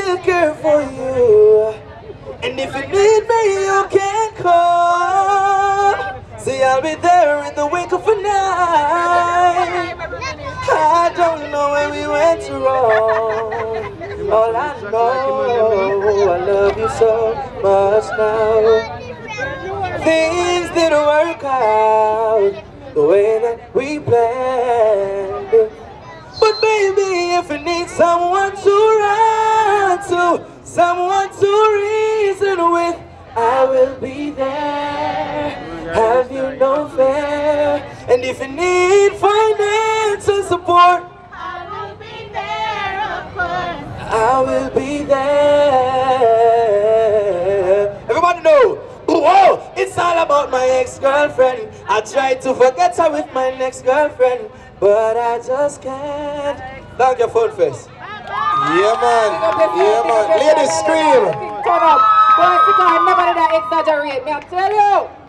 will care for you. And if you need me, you can call. See, I'll be there in the wink of a night. I don't know where we went wrong. All I know, I love you so much now. Things didn't work out the way that we planned. But baby, if you need someone to run to, someone to reason with, I will be there. Have you no fear? And if you need financial support, I will be there, of course. I will be there. Everybody know, whoa, it's all about my ex-girlfriend. I tried to forget her with my next girlfriend, but I just can't. Thank you, funfest. Yeah, man. Yeah, man. Ladies, scream. Turn up. Boys, you can never exaggerate. Me, I tell you.